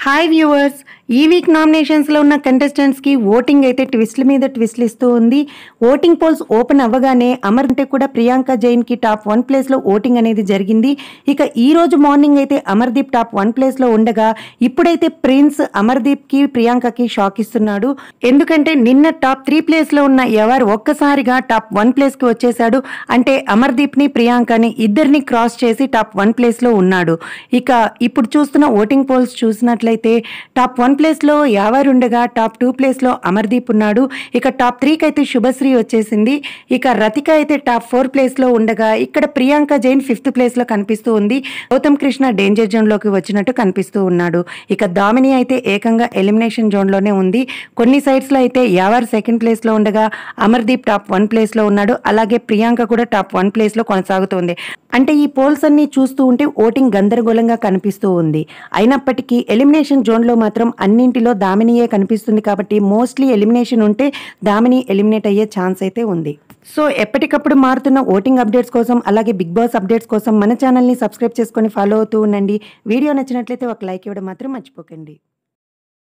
Hi viewers, ఈ week నామినేషన్స్లో ఉన్న కంటెస్టెంట్స్కి ఓటింగ్ అయితే ట్విస్ట్ల మీద ట్విస్ట్లు ఇస్తూ ఉంది. ఓటింగ్ పోల్స్ ఓపెన్ అవ్వగానే అమర్ అంటే కూడా ప్రియాంక జైన్కి టాప్ 1 ప్లేస్లో ఓటింగ్ అనేది జరిగింది. ఇక ఈ రోజు మార్నింగ్ అయితే అమర్దీప్ టాప్ 1 ప్లేస్లో ఉండగా ఇప్పుడైతే ప్రిన్స్ అమర్దీప్కి ప్రియాంకకి షాక్ ఇస్తున్నాడు. ఎందుకంటే నిన్న టాప్ 3 ప్లేస్లో ఉన్న ఎవరు ఒక్కసారిగా టాప్ 1 ప్లేస్కి వచ్చేసాడు. అంటే అమర్దీప్ని ప్రియాంకని ఇద్దరిని క్రాస్ చేసి టాప్ 1 ప్లేస్లో ఉన్నాడు. ఇక ఇప్పుడు చూస్తున్న ఓటింగ్ పోల్స్ చూసినట్లయితే టాప్ 1 ప్లేస్లో యావర్ ఉండగా టాప్ 2 ప్లేస్లో అమర్దీప్ ఉన్నాడు. ఇక టాప్ 3కి అయితే శుభశ్రీ వచ్చేసింది. ఇక రతిక అయితే టాప్ 4 ప్లేస్లో ఉండగా ఇక్కడ ప్రియాంక జైన్ 5th ప్లేస్లో కనిపిస్తూ ఉంది. గౌతమ్ కృష్ణ డేంజర్ జోన్లోకి వచ్చినట్టు కనిపిస్తూ ఉన్నాడు. ఇక దామిని అయితే ఏకంగా ఎలిమినేషన్ జోన్లోనే ఉంది. కొన్ని సైడ్స్లో అయితే యావర్ 2nd ప్లేస్లో ఉండగా అమర్దీప్ టాప్ 1 ప్లేస్లో ఉన్నాడు. అలాగే ప్రియాంక కూడా టాప్ 1 ప్లేస్లో కొనసాగుతుంది. అంటే ఈ పోల్స్ అన్ని చూస్తూ ఉంటే ఓటింగ్ గందరగోళంగా కనిపిస్తూ ఉంది. అయినప్పటికీ ఎలిమినేషన్ జోన్లో మాత్రం అన్నింటిలో దామినియే కనిపిస్తుంది. కాబట్టి మోస్ట్లీ ఎలిమినేషన్ ఉంటే దామిని ఎలిమినేట్ అయ్యే ఛాన్స్ అయితే ఉంది. సో ఎప్పటికప్పుడు మారుతున్న ఓటింగ్ అప్డేట్స్ కోసం అలాగే బిగ్ బాస్ అప్డేట్స్ కోసం మన ఛానల్ని సబ్స్క్రైబ్ చేసుకొని ఫాలో అవుతూ ఉండండి. వీడియో నచ్చినట్లయితే ఒక లైక్ ఇవ్వడం మాత్రం మర్చిపోకండి.